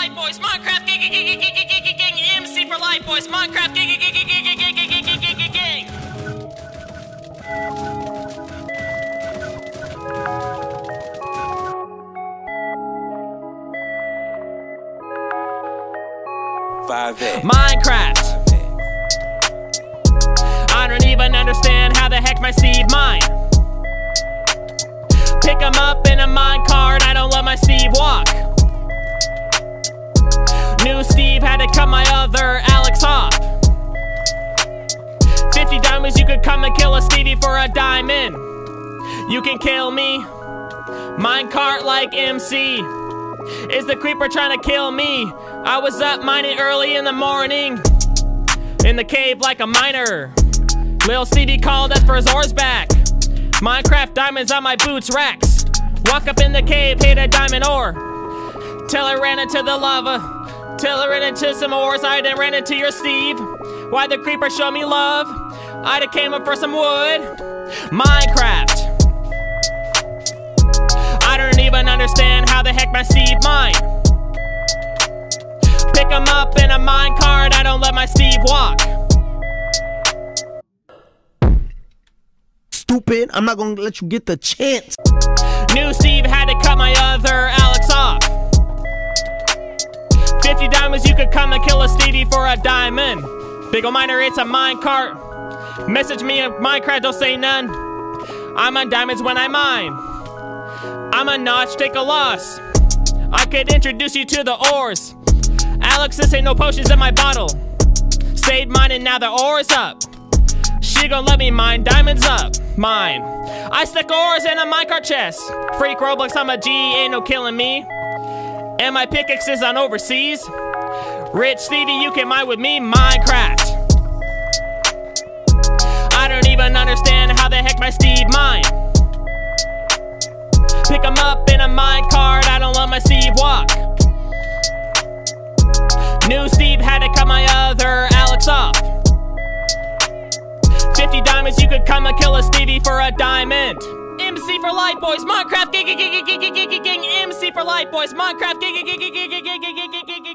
life, boys. Minecraft gang. MC for life, boys. Minecraft gang. Minecraft. I don't even understand how the heck my Steve mine. Pick him up in a minecart, I don't let my Steve walk. New Steve had to cut my other Alex off. 50 diamonds, you could come and kill a Stevie for a diamond. You can kill me. Minecart like MC. Is the creeper trying to kill me? I was up mining early in the morning, in the cave like a miner. Lil Stevie called us for his ores back. Minecraft diamonds on my boots racks. Walk up in the cave, hit a diamond ore. Till I ran into the lava. Till I ran into some ores, I done ran into your Steve. Why the creeper show me love? I done came up for some wood. Minecraft. I don't even understand how the heck my Steve mine. Pick him up in a minecart, I don't let my Steve walk. Stupid, I'm not gonna let you get the chance. New Steve had to cut my other Alex off. 50 diamonds, you could come and kill a Stevie for a diamond. Big ol' miner, it's a minecart. Message me in Minecraft, don't say none. I'm on diamonds when I mine. I'm a notch, take a loss. I could introduce you to the ores. Alex, this ain't no potions in my bottle. Stayed mining, now the ore's up. She gon' let me mine diamonds up. Mine. I stuck ores in a minecart chest. Freak Roblox, I'm a G, ain't no killing me. And my pickaxe is on overseas. Rich Stevie, you can mine with me. Minecraft. I don't even understand how the heck my Steve mine. Pick him up in a minecart, I don't let my Steve walk. New Steve had to cut my other Alex off. 50 diamonds, you could come and kill a Stevie for a diamond. MC for life, boys. Minecraft gang. MC for life, boys. Minecraft gang.